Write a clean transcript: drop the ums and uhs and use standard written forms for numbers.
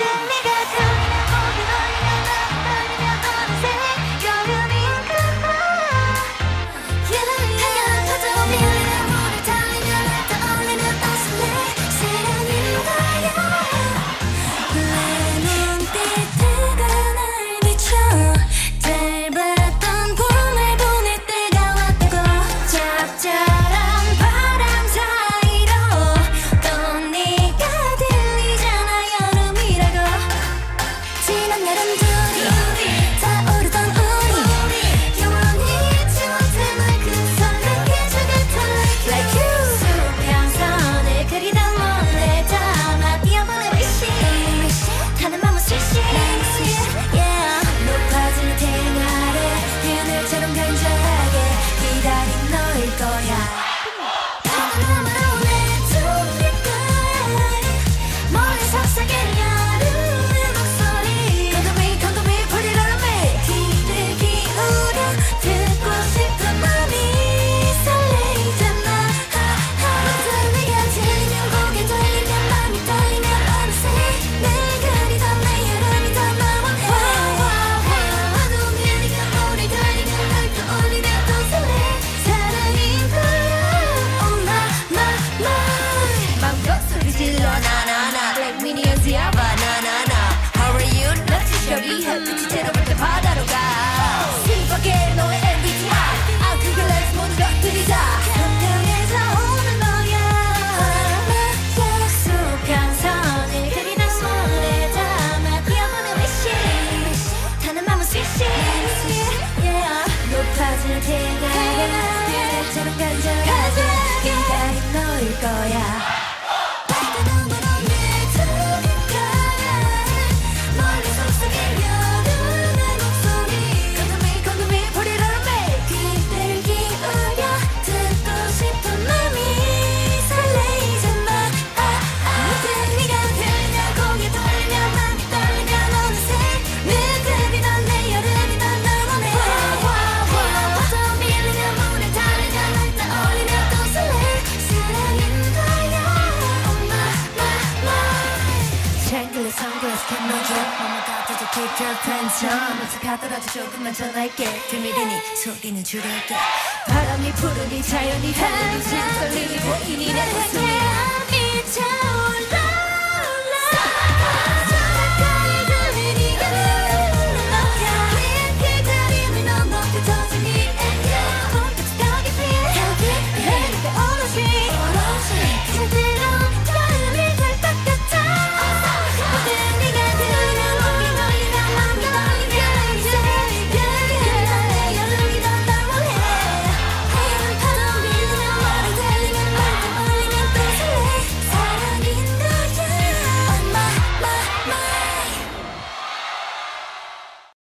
햇빛이 제로볼 때 바다로 가 신박해 너의 Nvidia 그게 렌즈 모든 것들이다 평평에서 오는 너야 수평선을 그리는 손에 담아 뛰어보는 wish 타는 맘은 swish 높아지는 태양을 그대처럼 간절하게 기다린 너일 거야 Sunglass can no joke 엄마 같아도 keep your pants on 어떡하더라도 조금만 전할게 비밀이니 소리는 줄일게 바람이 부르니 자연이 달리는 진 떨리니 보이니 내 가슴이